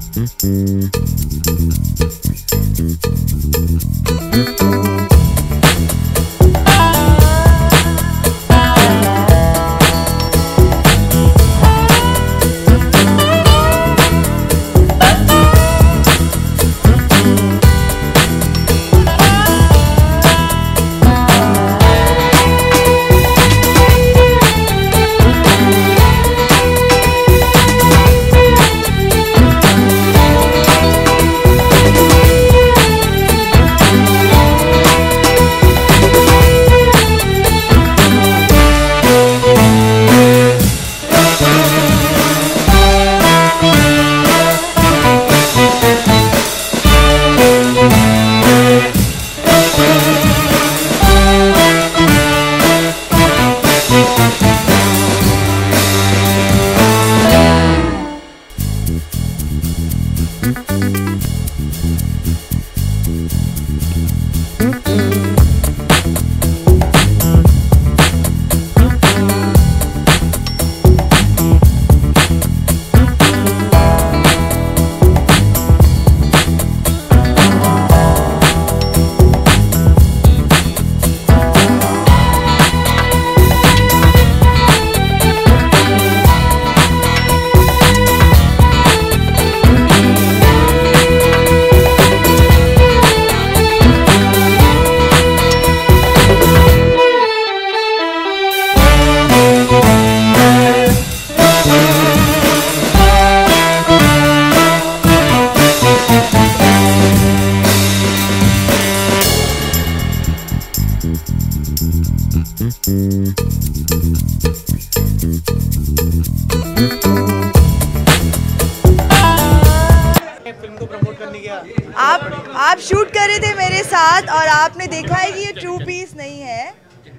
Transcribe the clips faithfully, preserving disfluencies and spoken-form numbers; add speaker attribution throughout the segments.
Speaker 1: आप आप शूट कर रहे थे मेरे साथ और आपने देखा है कि ये ट्रू पीस नहीं है।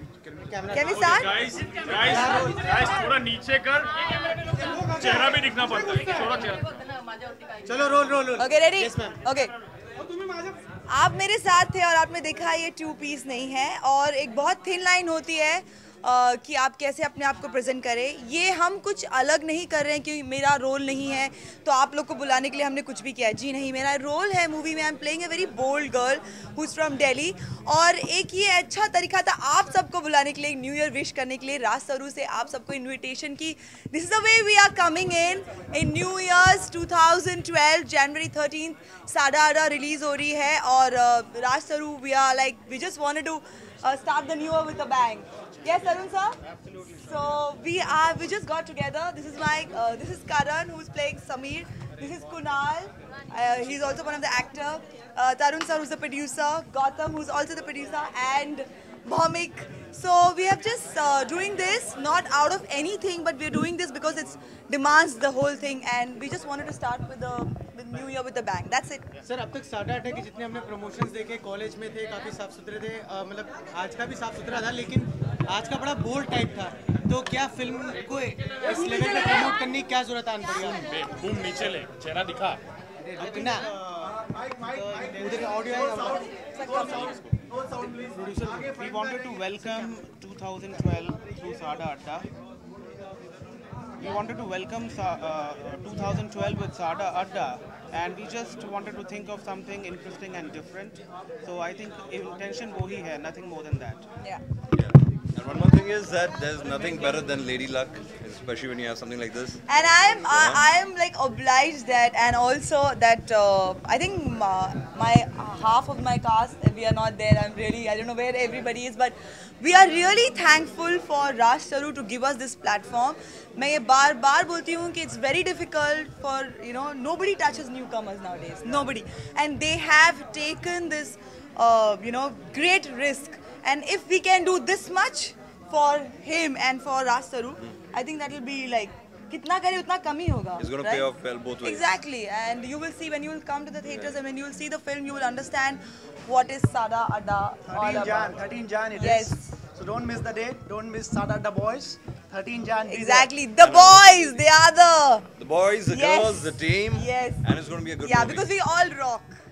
Speaker 1: Can we start?
Speaker 2: Guys guys guys थोड़ा नीचे कर, चेहरा भी दिखना पड़ता है, थोड़ा चेहरा।
Speaker 3: चलो roll roll roll.
Speaker 1: Okay ready?
Speaker 3: Yes, ma'am.
Speaker 1: Okay आप मेरे साथ थे और आपने देखा ये टू पीस नहीं है और एक बहुत थिन लाइन होती है Uh, कि आप कैसे अपने आप को प्रेजेंट करें। ये हम कुछ अलग नहीं कर रहे हैं कि मेरा रोल नहीं है तो आप लोग को बुलाने के लिए हमने कुछ भी किया है। जी नहीं, मेरा रोल है मूवी में। I am playing a very bold girl who is from Delhi. और एक ये अच्छा तरीका था आप सबको बुलाने के लिए, न्यू ईयर विश करने के लिए। राज सरू से आप सबको इन्विटेशन की। This is the way we are coming in in new years two thousand twelve January thirteen साढ़ा आधा रिलीज़ हो रही है। और uh, राज सरू we are like we just wanted to start the new year with a bang. Yes, Arun sir? Absolutely. So we are, we just got together. This is my, uh, this is Karan who's playing Sameer. This is Kunal. Uh, he's also one of the actor. Uh, Tarun sir who's the producer. Gautam who's also the producer. And Bhaumik. So we have just uh, doing this not out of anything, but we're doing this because it demands the whole thing. And we just wanted to start with the with New Year with a bang. That's it.
Speaker 3: Sir अब तक साढ़े आठ है कि जितने हमने promotions देखे college में थे काफ़ी साफ सुथरे थे, मतलब आज का भी साफ सुथरा था, लेकिन आज का बड़ा बोल्ड टाइप था। तो क्या फिल्म को इस लेवल पे प्रमोट करने की क्या जरूरत आन पड़ी?
Speaker 2: बूम नीचे ले, चेहरा दिखा
Speaker 3: ना उधर audio
Speaker 4: We wanted to welcome twenty twelve through Sada Adda. We wanted to welcome uh, twenty twelve with Sada Adda, and we just wanted to think of something interesting and different. So I think intention wohi hai, nothing more than that.
Speaker 1: Yeah.
Speaker 5: And one more thing is that there's nothing better than Lady Luck, especially when you have something like this.
Speaker 1: And I am I, I am like obliged that, and also that uh, I think my, my half of my cast, we are not there. I'm really, I don't know where everybody is, but we are really thankful for Raj Saru to give us this platform. मैं ये बार बार बोलती हूँ कि it's very difficult for, you know, nobody touches newcomers nowadays, nobody, and they have taken this uh, you know, great risk. And if we can do this much for him and for Raj Saru, I think that will be like, कितना करे उतना कम ही होगा.
Speaker 5: It's going to
Speaker 1: right?
Speaker 5: pay off well both ways.
Speaker 1: Exactly, and you will see when you will come to the theatres and when you will see the film, you will understand what is Sada Adda all about.
Speaker 6: thirteen Jan it
Speaker 1: yes.
Speaker 6: is. So don't miss the date. Don't miss Sada Adda boys. thirteen Jan.
Speaker 1: Exactly, the boys. They are the
Speaker 5: the boys, the
Speaker 1: yes.
Speaker 5: girls, the team.
Speaker 1: Yes.
Speaker 5: And it's going to be a good
Speaker 1: yeah,
Speaker 5: movie.
Speaker 1: because we all rock.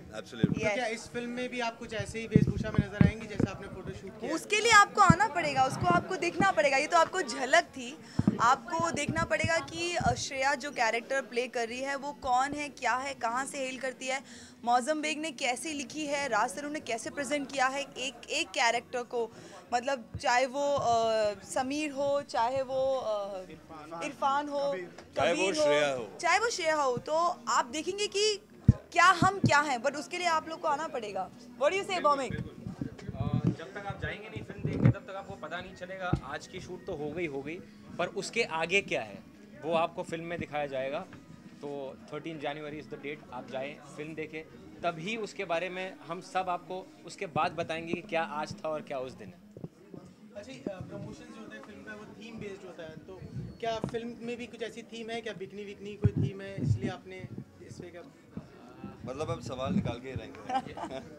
Speaker 5: Absolutely.
Speaker 3: तो क्या इस film में भी आप कुछ ऐसे ही वेशभूषा में नजर आएंगी जैसे आपने फोटो शूट किया?
Speaker 1: उसके लिए आपको आना पड़ेगा, उसको आपको देखना पड़ेगा। ये तो आपको झलक थी, आपको देखना पड़ेगा कि श्रेया जो कैरेक्टर प्ले कर रही है वो कौन है, क्या है, कहाँ से हेल करती है, मौजम बेग ने कैसे लिखी है, राज तरुण ने कैसे प्रेजेंट किया है एक एक कैरेक्टर को। मतलब चाहे वो आ, समीर हो, चाहे वो आ, इरफान हो,
Speaker 5: चाहे वो
Speaker 1: कबीर
Speaker 5: श्रेया
Speaker 1: हो,
Speaker 5: हो।
Speaker 1: चाहे वो श्रेया हो, तो आप देखेंगे कि क्या हम क्या हैं, बट उसके लिए आप लोग को आना पड़ेगा। व्हाट डू यू से भौमिक?
Speaker 7: जब तक आप जाएंगे नहीं फिल्म देखने तब तक आपको पता नहीं चलेगा। आज की शूट तो हो गई हो गई, पर उसके आगे क्या है वो आपको फिल्म में दिखाया जाएगा। तो thirteen January is the date, आप जाएं फिल्म देखें, तभी उसके बारे में हम सब आपको उसके बाद बताएंगे कि क्या आज था और क्या उस दिन है।
Speaker 3: अच्छा, प्रमोशन जो होता है फिल्म का वो थीम बेस्ड होता है, तो क्या फिल्म में भी कुछ ऐसी थीम है? क्या बिकनी विकनी कोई थीम है इसलिए आपने इस पे का
Speaker 5: मतलब अब सवाल निकाल के रहेंगे।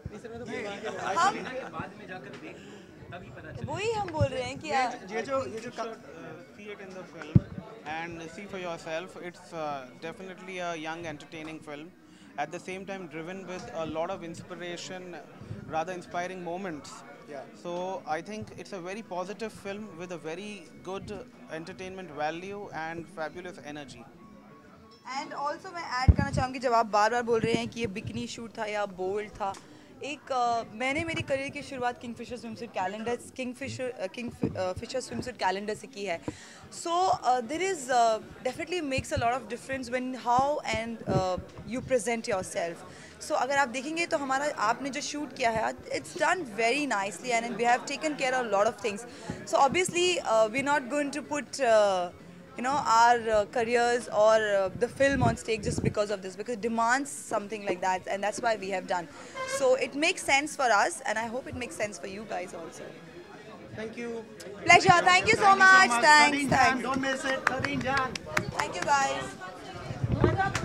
Speaker 1: हम
Speaker 7: बाद में जाकर देख तभी पता चलेगा।
Speaker 1: वही हम बोल रहे हैं कि
Speaker 4: ये जो ये जो see it in the film and see for yourself. It's uh, definitely a young, entertaining film. At the same time, driven with a lot of inspiration, rather inspiring moments.
Speaker 3: Yeah.
Speaker 4: So I think it's a very positive film with a very good entertainment value and fabulous energy.
Speaker 1: And also मैं add करना चाहूँगी, जब आप बार बार बोल रहे हैं कि ये बिकनी शूट था या बोल्ड था, एक uh, मैंने मेरी करियर की शुरुआत Kingfisher swimsuit calendar Kingfisher Kingfisher swimsuit calendar से की है। So there is definitely makes a lot of difference when how and you present yourself. सो अगर आप देखेंगे तो हमारा आपने जो शूट किया है it's done very nicely and we have taken care of lot of things. So obviously we not going to put you know our uh, careers or uh, the film on stage just because of this, because it demands something like that, and that's why we have done. So it makes sense for us and I hope it makes sense for you guys also.
Speaker 3: Thank you.
Speaker 1: Pleasure. Thank you so much. Thanks.
Speaker 6: thirteen Jan,
Speaker 1: Thanks.
Speaker 6: don't miss it. thirteen Jan.
Speaker 1: Thank you guys.